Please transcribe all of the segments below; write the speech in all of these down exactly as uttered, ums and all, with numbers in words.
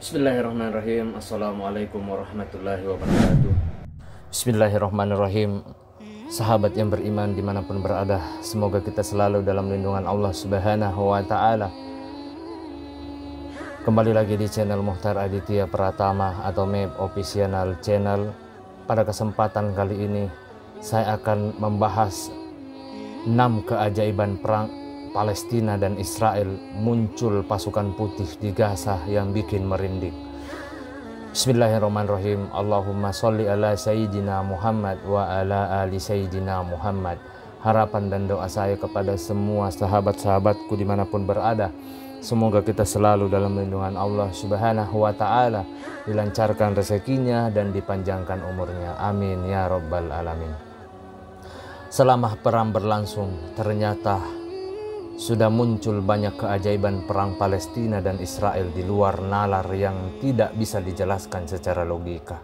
Bismillahirrahmanirrahim. Assalamualaikum warahmatullahi wabarakatuh. Bismillahirrahmanirrahim. Sahabat yang beriman dimanapun berada, semoga kita selalu dalam lindungan Allah Subhanahu wa Ta'ala. Kembali lagi di channel Muhtar Aditya Pratama atau M E B Official Channel. Pada kesempatan kali ini saya akan membahas enam keajaiban perang Palestina dan Israel. Muncul pasukan putih di Gaza yang bikin merinding. Bismillahirrahmanirrahim. Allahumma sholli ala Sayyidina Muhammad wa ala ali Sayyidina Muhammad. Harapan dan doa saya kepada semua sahabat-sahabatku dimanapun berada, semoga kita selalu dalam lindungan Allah Subhanahu wa Ta'ala, dilancarkan rezekinya dan dipanjangkan umurnya. Amin ya rabbal alamin. Selama perang berlangsung, ternyata sudah muncul banyak keajaiban perang Palestina dan Israel di luar nalar yang tidak bisa dijelaskan secara logika.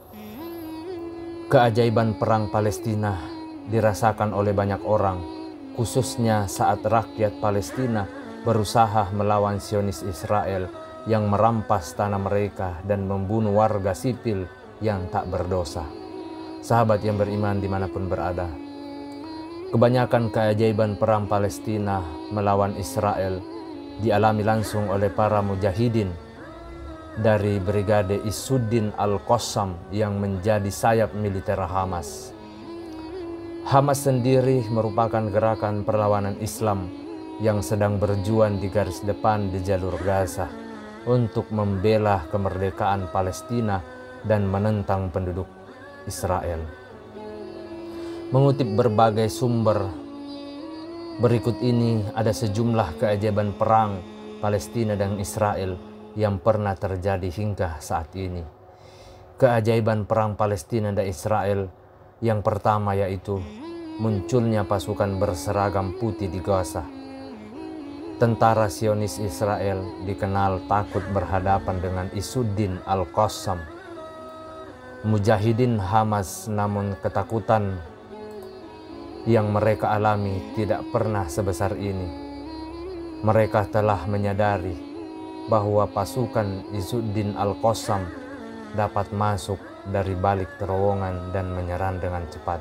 Keajaiban perang Palestina dirasakan oleh banyak orang, khususnya saat rakyat Palestina berusaha melawan Zionis Israel yang merampas tanah mereka dan membunuh warga sipil yang tak berdosa. Sahabat yang beriman dimanapun berada, kebanyakan keajaiban perang Palestina melawan Israel dialami langsung oleh para mujahidin dari Brigade Izzuddin Al-Qassam yang menjadi sayap militer Hamas. Hamas sendiri merupakan gerakan perlawanan Islam yang sedang berjuang di garis depan di jalur Gaza untuk membela kemerdekaan Palestina dan menentang penduduk Israel. Mengutip berbagai sumber, berikut ini ada sejumlah keajaiban perang Palestina dan Israel yang pernah terjadi hingga saat ini. Keajaiban perang Palestina dan Israel yang pertama yaitu munculnya pasukan berseragam putih di Gaza. Tentara Zionis Israel dikenal takut berhadapan dengan Izzuddin Al-Qassam. Mujahidin Hamas namun ketakutan yang mereka alami tidak pernah sebesar ini. Mereka telah menyadari bahwa pasukan Izzuddin Al-Qassam dapat masuk dari balik terowongan dan menyerang dengan cepat.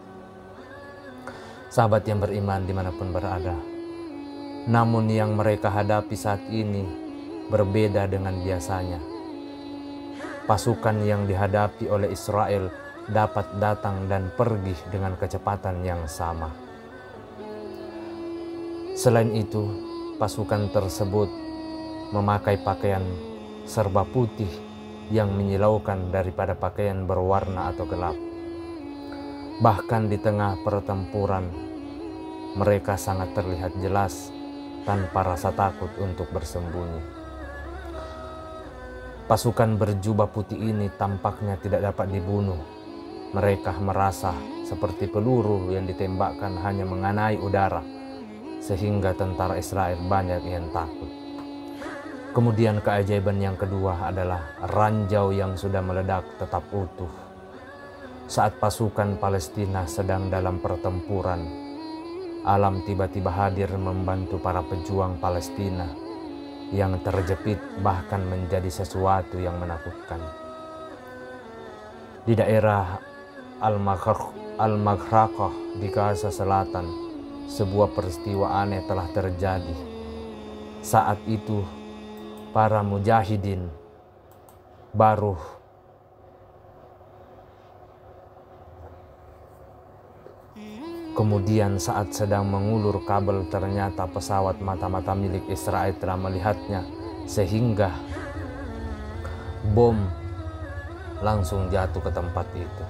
Sahabat yang beriman dimanapun berada, namun yang mereka hadapi saat ini berbeda dengan biasanya. Pasukan yang dihadapi oleh Israel dapat datang dan pergi dengan kecepatan yang sama. Selain itu, pasukan tersebut memakai pakaian serba putih yang menyilaukan daripada pakaian berwarna atau gelap. Bahkan di tengah pertempuran, mereka sangat terlihat jelas tanpa rasa takut untuk bersembunyi. Pasukan berjubah putih ini tampaknya tidak dapat dibunuh. Mereka merasa seperti peluru yang ditembakkan hanya mengenai udara, sehingga tentara Israel banyak yang takut. Kemudian keajaiban yang kedua adalah ranjau yang sudah meledak tetap utuh. Saat pasukan Palestina sedang dalam pertempuran, alam tiba-tiba hadir membantu para pejuang Palestina yang terjepit bahkan menjadi sesuatu yang menakutkan. Di daerah Al-Maghraqah di Gaza Selatan, sebuah peristiwa aneh telah terjadi. Saat itu, para mujahidin baru kemudian saat sedang mengulur kabel, ternyata pesawat mata-mata milik Israel telah melihatnya, sehingga bom langsung jatuh ke tempat itu.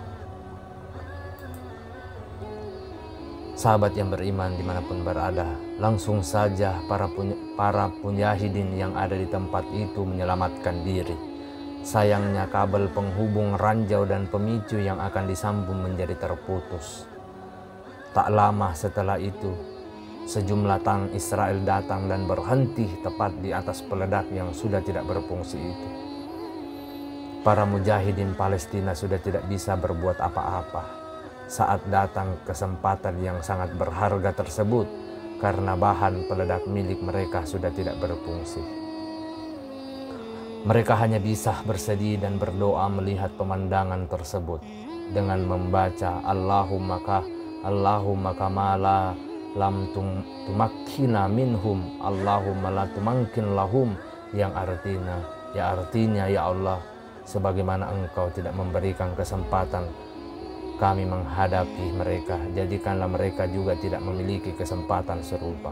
Sahabat yang beriman dimanapun berada, langsung saja para punya, para mujahidin yang ada di tempat itu menyelamatkan diri. Sayangnya kabel penghubung ranjau dan pemicu yang akan disambung menjadi terputus. Tak lama setelah itu, sejumlah tank Israel datang dan berhenti tepat di atas peledak yang sudah tidak berfungsi itu. Para mujahidin Palestina sudah tidak bisa berbuat apa-apa saat datang kesempatan yang sangat berharga tersebut, karena bahan peledak milik mereka sudah tidak berfungsi. Mereka hanya bisa bersedih dan berdoa melihat pemandangan tersebut dengan membaca Allahumma ka Allahumma kamala lam tum, tumakkina minhum Allahumma la tumakkin lahum, yang artinya ya artinya ya Allah, sebagaimana Engkau tidak memberikan kesempatan kami menghadapi mereka, jadikanlah mereka juga tidak memiliki kesempatan serupa.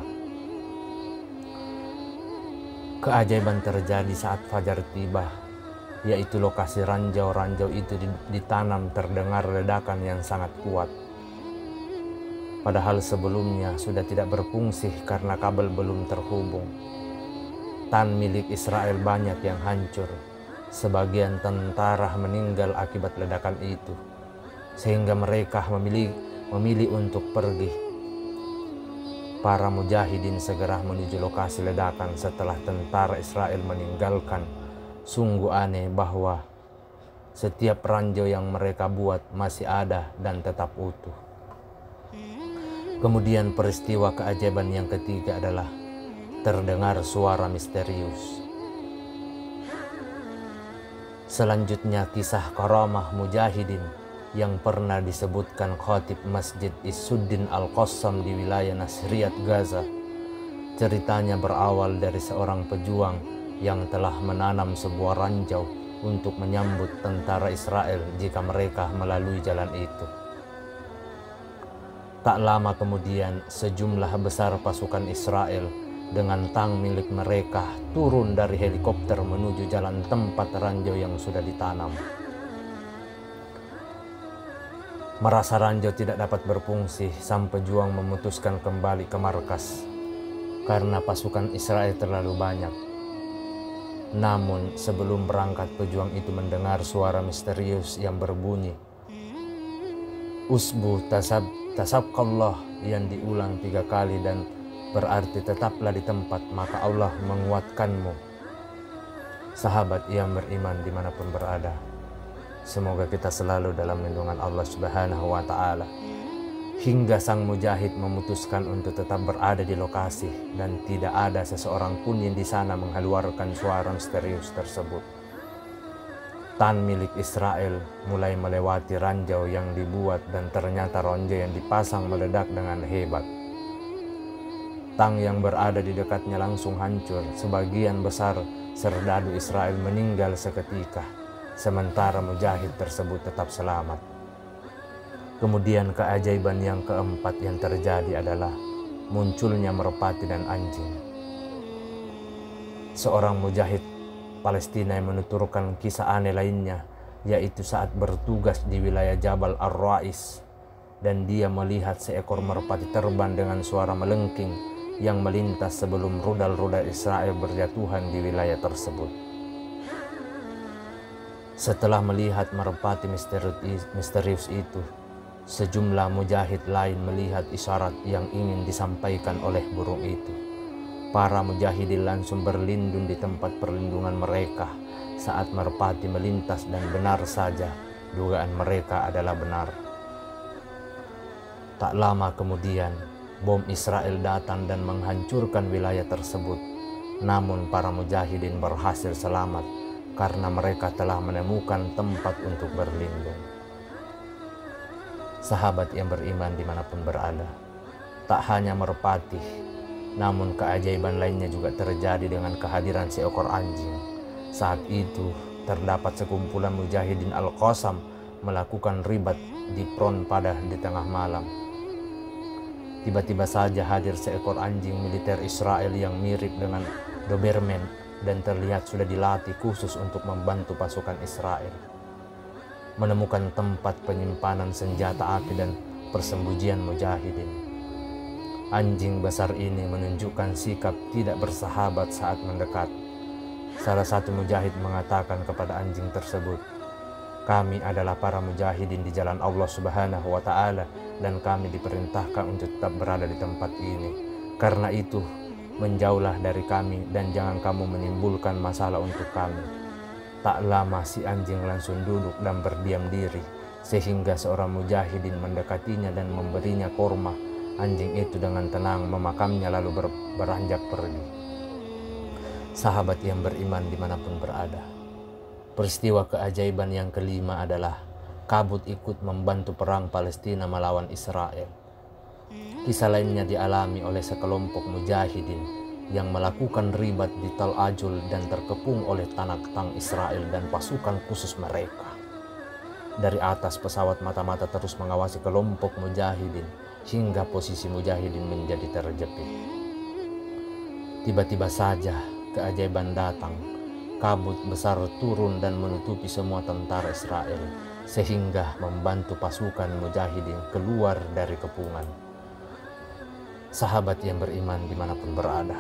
Keajaiban terjadi saat fajar tiba, yaitu lokasi ranjau-ranjau itu ditanam terdengar ledakan yang sangat kuat. Padahal sebelumnya sudah tidak berfungsi karena kabel belum terhubung. Tan milik Israel banyak yang hancur. Sebagian tentara meninggal akibat ledakan itu, sehingga mereka memilih, memilih untuk pergi. Para mujahidin segera menuju lokasi ledakan setelah tentara Israel meninggalkan. Sungguh aneh bahwa setiap ranjau yang mereka buat masih ada dan tetap utuh. Kemudian peristiwa keajaiban yang ketiga adalah terdengar suara misterius. Selanjutnya kisah karamah mujahidin yang pernah disebutkan khatib Masjid Isuddin Al-Qassam di wilayah Nasriyat Gaza. Ceritanya berawal dari seorang pejuang yang telah menanam sebuah ranjau untuk menyambut tentara Israel jika mereka melalui jalan itu. Tak lama kemudian, sejumlah besar pasukan Israel dengan tank milik mereka turun dari helikopter menuju jalan tempat ranjau yang sudah ditanam. Merasa ranjau tidak dapat berfungsi, sang pejuang memutuskan kembali ke markas karena pasukan Israel terlalu banyak. Namun sebelum berangkat, pejuang itu mendengar suara misterius yang berbunyi, "Usbu tasab tasabqallah," yang diulang tiga kali dan berarti tetaplah di tempat, maka Allah menguatkanmu. Sahabat yang beriman dimanapun berada, semoga kita selalu dalam lindungan Allah Subhanahu wa Ta'ala, hingga sang mujahid memutuskan untuk tetap berada di lokasi dan tidak ada seseorang pun yang di sana mengeluarkan suara misterius tersebut. Tan milik Israel mulai melewati ranjau yang dibuat dan ternyata ranjau yang dipasang meledak dengan hebat. Tang yang berada di dekatnya langsung hancur. Sebagian besar serdadu Israel meninggal seketika, sementara mujahid tersebut tetap selamat. Kemudian keajaiban yang keempat yang terjadi adalah munculnya merpati dan anjing. Seorang mujahid Palestina yang menuturkan kisah aneh lainnya, yaitu saat bertugas di wilayah Jabal Ar-Rais dan dia melihat seekor merpati terbang dengan suara melengking yang melintas sebelum rudal-rudal Israel berjatuhan di wilayah tersebut. Setelah melihat merpati misterius, misterius itu, sejumlah mujahid lain melihat isyarat yang ingin disampaikan oleh burung itu. Para mujahidin langsung berlindung di tempat perlindungan mereka saat merpati melintas, dan benar saja dugaan mereka adalah benar. Tak lama kemudian, bom Israel datang dan menghancurkan wilayah tersebut. Namun para mujahidin berhasil selamat karena mereka telah menemukan tempat untuk berlindung. Sahabat yang beriman dimanapun berada, tak hanya merpati, namun keajaiban lainnya juga terjadi dengan kehadiran seekor anjing. Saat itu terdapat sekumpulan mujahidin Al-Qassam melakukan ribat di front pada di tengah malam. Tiba-tiba saja hadir seekor anjing militer Israel yang mirip dengan Doberman dan terlihat sudah dilatih khusus untuk membantu pasukan Israel menemukan tempat penyimpanan senjata api dan persembunyian mujahidin. Anjing besar ini menunjukkan sikap tidak bersahabat saat mendekat. Salah satu mujahid mengatakan kepada anjing tersebut, "Kami adalah para mujahidin di jalan Allah Subhanahu wa Ta'ala dan kami diperintahkan untuk tetap berada di tempat ini. Karena itu, menjauhlah dari kami dan jangan kamu menimbulkan masalah untuk kami." Tak lama si anjing langsung duduk dan berdiam diri, sehingga seorang mujahidin mendekatinya dan memberinya korma. Anjing itu dengan tenang memakamnya lalu ber, beranjak pergi. Sahabat yang beriman dimanapun berada, peristiwa keajaiban yang kelima adalah kabut ikut membantu perang Palestina melawan Israel. Kisah lainnya dialami oleh sekelompok mujahidin yang melakukan ribat di Tal Ajul dan terkepung oleh tank-tank Israel dan pasukan khusus mereka. Dari atas pesawat mata-mata terus mengawasi kelompok mujahidin hingga posisi mujahidin menjadi terjepit. Tiba-tiba saja keajaiban datang. Kabut besar turun dan menutupi semua tentara Israel sehingga membantu pasukan mujahidin keluar dari kepungan. Sahabat yang beriman dimanapun berada.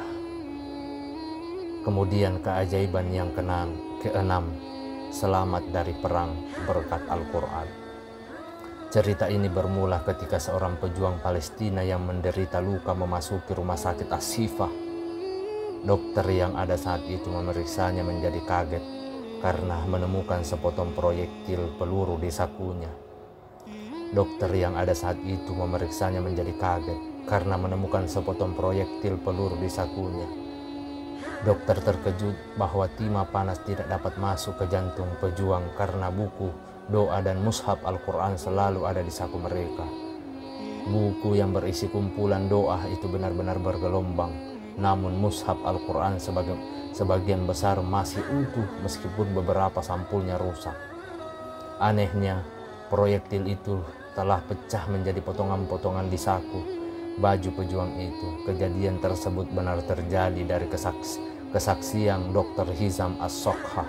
Kemudian keajaiban yang keenam, keenam selamat dari perang berkat Al-Quran. Cerita ini bermula ketika seorang pejuang Palestina yang menderita luka memasuki rumah sakit As-Sifah. Dokter yang ada saat itu memeriksanya menjadi kaget karena menemukan sepotong proyektil peluru di sakunya. Dokter yang ada saat itu memeriksanya menjadi kaget karena menemukan sepotong proyektil peluru di sakunya. Dokter terkejut bahwa timah panas tidak dapat masuk ke jantung pejuang karena buku, doa dan mushaf Al-Quran selalu ada di saku mereka. Buku yang berisi kumpulan doa itu benar-benar bergelombang. Namun mushaf Al-Quran sebagian, sebagian besar masih utuh meskipun beberapa sampulnya rusak. Anehnya, proyektil itu telah pecah menjadi potongan-potongan di saku baju pejuang itu. Kejadian tersebut benar terjadi dari kesaks kesaksian dokter Hizam As-Sokha.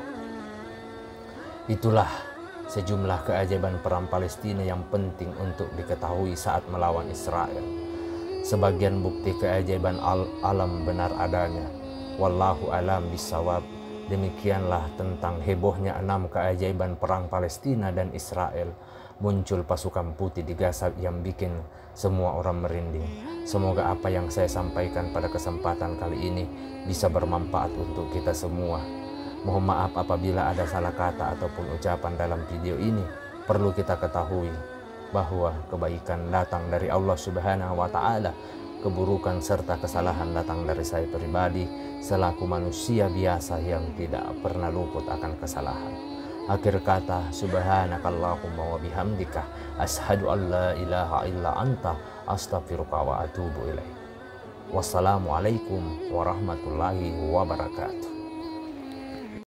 Itulah sejumlah keajaiban perang Palestina yang penting untuk diketahui saat melawan Israel. Sebagian bukti keajaiban al alam benar adanya. Wallahu alam bisawab. Demikianlah tentang hebohnya enam keajaiban perang Palestina dan Israel. Muncul pasukan putih di Gaza yang bikin semua orang merinding. Semoga apa yang saya sampaikan pada kesempatan kali ini bisa bermanfaat untuk kita semua. Mohon maaf apabila ada salah kata ataupun ucapan dalam video ini. Perlu kita ketahui bahwa kebaikan datang dari Allah Subhanahu wa Ta'ala, keburukan serta kesalahan datang dari saya pribadi selaku manusia biasa yang tidak pernah luput akan kesalahan. Akhir kata, subhanakallahumma wa bihamdika ashhadu an la ilaha illa anta astaghfiruka wa atubu ilaik. Wassalamualaikum warahmatullahi wabarakatuh.